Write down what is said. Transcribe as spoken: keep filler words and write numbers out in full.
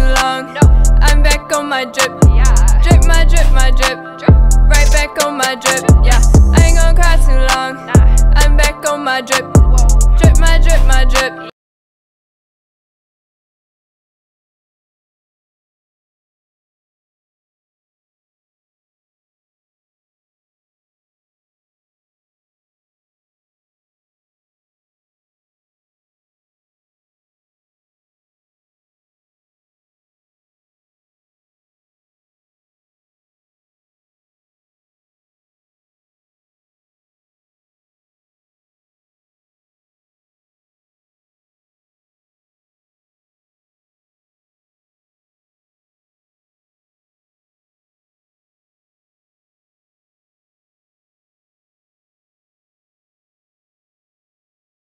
long. I'm back on my drip. Drip my drip, my drip. Right back on my drip, yeah. I ain't gon' cry too long. I'm back on my drip. Drip my drip, my drip.